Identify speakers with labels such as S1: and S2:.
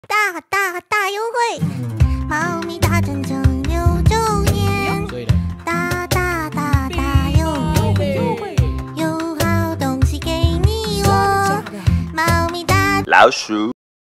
S1: 大优惠！猫咪大战争6周年，大优惠，有好东西给你我，猫咪大
S2: 老鼠。